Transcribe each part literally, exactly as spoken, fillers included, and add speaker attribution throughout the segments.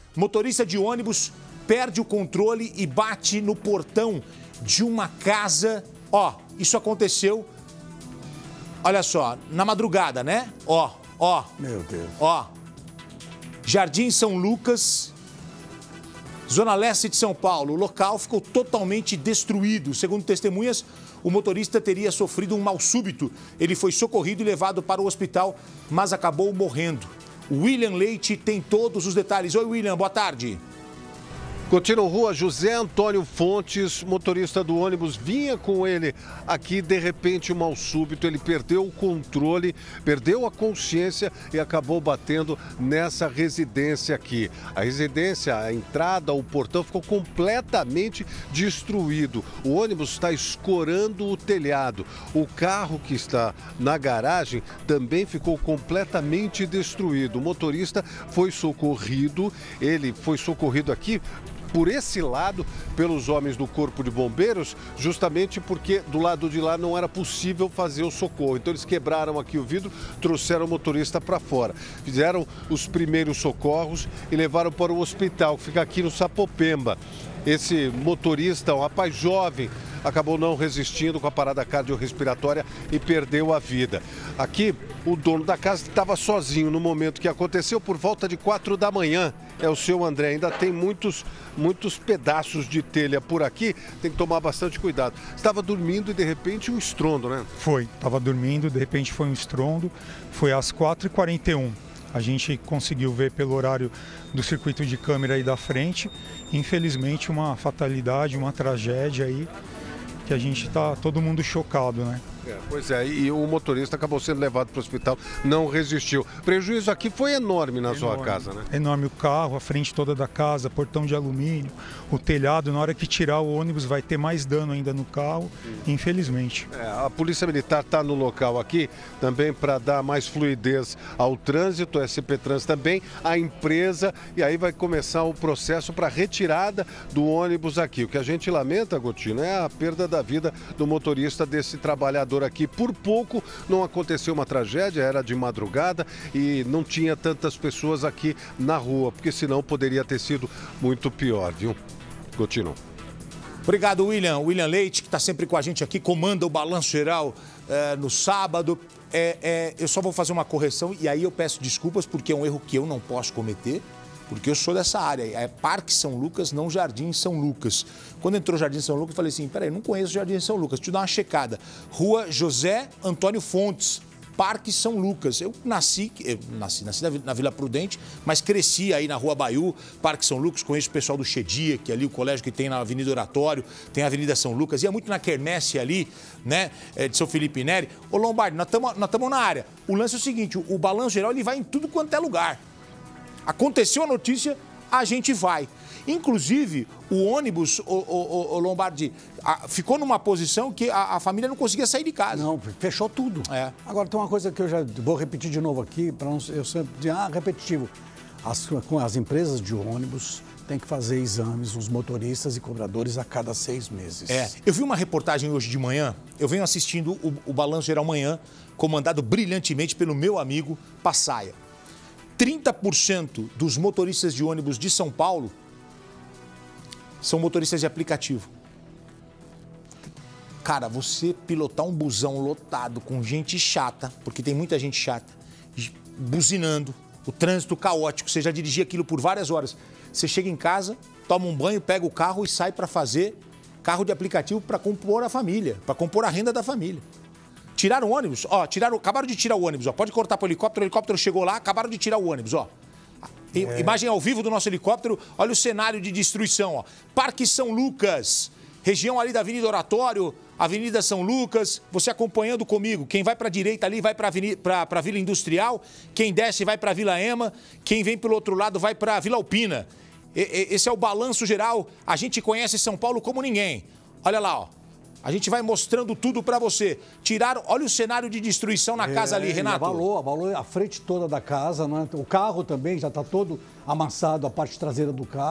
Speaker 1: Motorista de ônibus perde o controle e bate no portão de uma casa. Ó, isso aconteceu, olha só, na madrugada, né? Ó, ó.
Speaker 2: Meu Deus.
Speaker 1: Ó. Jardim São Lucas, Zona Leste de São Paulo. O local ficou totalmente destruído. Segundo testemunhas, o motorista teria sofrido um mal súbito. Ele foi socorrido e levado para o hospital, mas acabou morrendo. O William Leite tem todos os detalhes. Oi, William, boa tarde.
Speaker 3: Continua Rua José Antônio Fontes, motorista do ônibus, vinha com ele aqui, de repente, um mal súbito, ele perdeu o controle, perdeu a consciência e acabou batendo nessa residência aqui. A residência, a entrada, o portão ficou completamente destruído. O ônibus está escorando o telhado. O carro que está na garagem também ficou completamente destruído. O motorista foi socorrido, ele foi socorrido aqui por esse lado, pelos homens do Corpo de Bombeiros, justamente porque do lado de lá não era possível fazer o socorro. Então eles quebraram aqui o vidro, trouxeram o motorista para fora. Fizeram os primeiros socorros e levaram para o hospital, que fica aqui no Sapopemba. Esse motorista, um rapaz jovem, acabou não resistindo com a parada cardiorrespiratória e perdeu a vida. Aqui, o dono da casa estava sozinho no momento que aconteceu, por volta de quatro da manhã. É o seu André, ainda tem muitos, muitos pedaços de telha por aqui, tem que tomar bastante cuidado. Estava dormindo e de repente um estrondo, né?
Speaker 4: Foi, estava dormindo, de repente foi um estrondo, foi às quatro e quarenta e um. A gente conseguiu ver pelo horário do circuito de câmera aí da frente. Infelizmente, uma fatalidade, uma tragédia aí, que a gente está todo mundo chocado, né?
Speaker 3: É, pois é, e o motorista acabou sendo levado para o hospital, não resistiu. O prejuízo aqui foi enorme na enorme, sua casa, né?
Speaker 4: Enorme, o carro, a frente toda da casa, portão de alumínio, o telhado. Na hora que tirar o ônibus vai ter mais dano ainda no carro, Sim. infelizmente.
Speaker 3: É, a Polícia Militar está no local aqui também para dar mais fluidez ao trânsito, a S P Trans também, a empresa, e aí vai começar o processo para retirada do ônibus aqui. O que a gente lamenta, Gotino, é a perda da vida do motorista desse trabalhador aqui. Por pouco não aconteceu uma tragédia, era de madrugada e não tinha tantas pessoas aqui na rua, porque senão poderia ter sido muito pior, viu? Gotino.
Speaker 1: Obrigado, William. William Leite, que está sempre com a gente aqui, comanda o Balanço Geral é, no sábado. É, é, eu só vou fazer uma correção e aí eu peço desculpas porque é um erro que eu não posso cometer. Porque eu sou dessa área, é Parque São Lucas, não Jardim São Lucas. Quando entrou Jardim São Lucas, eu falei assim, peraí, não conheço Jardim São Lucas, deixa eu dar uma checada. Rua José Antônio Fontes, Parque São Lucas. Eu nasci, eu nasci, nasci na Vila Prudente, mas cresci aí na Rua Baiú, Parque São Lucas, conheço o pessoal do Chedia, que é ali o colégio que tem na Avenida Oratório, tem a Avenida São Lucas, ia muito na quermesse ali, né, de São Felipe Neri. Ô Lombardi, nós estamos nós estamos na área. O lance é o seguinte, o Balanço Geral ele vai em tudo quanto é lugar. Aconteceu a notícia, a gente vai. Inclusive, o ônibus, o, o, o Lombardi, a, ficou numa posição que a, a família não conseguia sair de casa.
Speaker 2: Não, fechou tudo.
Speaker 1: É.
Speaker 2: Agora, tem uma coisa que eu já vou repetir de novo aqui, para não eu sempre dizer, ah, repetitivo. As, com as empresas de ônibus têm que fazer exames nos motoristas e cobradores a cada seis meses.
Speaker 1: É. Eu vi uma reportagem hoje de manhã, eu venho assistindo o, o Balanço Geral Manhã, comandado brilhantemente pelo meu amigo Passaia. trinta por cento dos motoristas de ônibus de São Paulo são motoristas de aplicativo. Cara, você pilotar um busão lotado com gente chata, porque tem muita gente chata, buzinando, o trânsito caótico, você já dirigia aquilo por várias horas. Você chega em casa, toma um banho, pega o carro e sai para fazer carro de aplicativo para compor a família, para compor a renda da família. Tiraram o ônibus, ó, tiraram, acabaram de tirar o ônibus, ó, pode cortar para o helicóptero, o helicóptero chegou lá, acabaram de tirar o ônibus, ó. É. Imagem ao vivo do nosso helicóptero, olha o cenário de destruição, ó. Parque São Lucas, região ali da Avenida Oratório, Avenida São Lucas, você acompanhando comigo, quem vai para a direita ali vai para a Vila Industrial, quem desce vai para a Vila Ema, quem vem pelo outro lado vai para a Vila Alpina. E, e, esse é o balanço geral, a gente conhece São Paulo como ninguém. Olha lá, ó. A gente vai mostrando tudo para você. Tiraram, olha o cenário de destruição na casa é, ali, Renato.
Speaker 2: Abalou, abalou a frente toda da casa, né? O carro também já está todo amassado, a parte traseira do carro.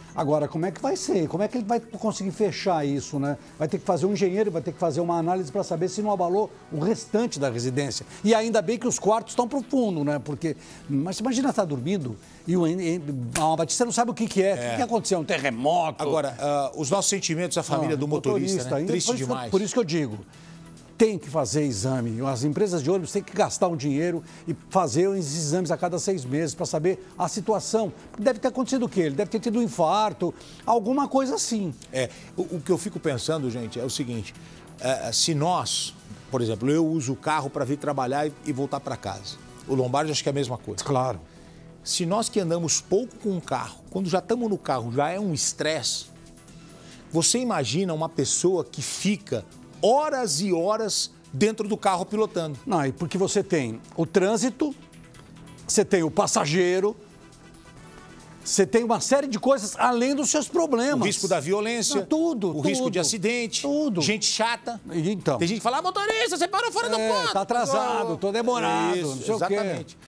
Speaker 2: Agora, como é que vai ser? Como é que ele vai conseguir fechar isso, né? Vai ter que fazer um engenheiro, vai ter que fazer uma análise para saber se não abalou o restante da residência. E ainda bem que os quartos estão para o fundo, né? Porque, mas imagina estar dormindo e o a Batista não sabe o que, que é. é. O que, que aconteceu? Um terremoto?
Speaker 1: Agora, uh, os nossos sentimentos à família não, do motorista, motorista né? Triste
Speaker 2: por
Speaker 1: demais.
Speaker 2: Isso, por isso que eu digo, tem que fazer exame. As empresas de ônibus têm que gastar um dinheiro e fazer os exames a cada seis meses para saber a situação. Deve ter acontecido o quê? Ele deve ter tido um infarto, alguma coisa assim.
Speaker 1: É, o, o que eu fico pensando, gente, é o seguinte, é, se nós, por exemplo, eu uso o carro para vir trabalhar e, e voltar para casa. O Lombardi acho que é a mesma coisa.
Speaker 2: Claro.
Speaker 1: Se nós que andamos pouco com o carro, quando já estamos no carro, já é um estresse, você imagina uma pessoa que fica horas e horas dentro do carro pilotando.
Speaker 2: Não, e porque você tem o trânsito, você tem o passageiro, você tem uma série de coisas além dos seus problemas.
Speaker 1: O risco da violência,
Speaker 2: Não, tudo,
Speaker 1: o
Speaker 2: tudo,
Speaker 1: risco de acidente,
Speaker 2: tudo.
Speaker 1: Gente chata.
Speaker 2: Então.
Speaker 1: Tem gente que fala, ah, motorista, você parou fora
Speaker 2: é,
Speaker 1: do ponto.
Speaker 2: Tá atrasado, tô demorado,
Speaker 1: Isso,
Speaker 2: não sei
Speaker 1: exatamente.
Speaker 2: o quê.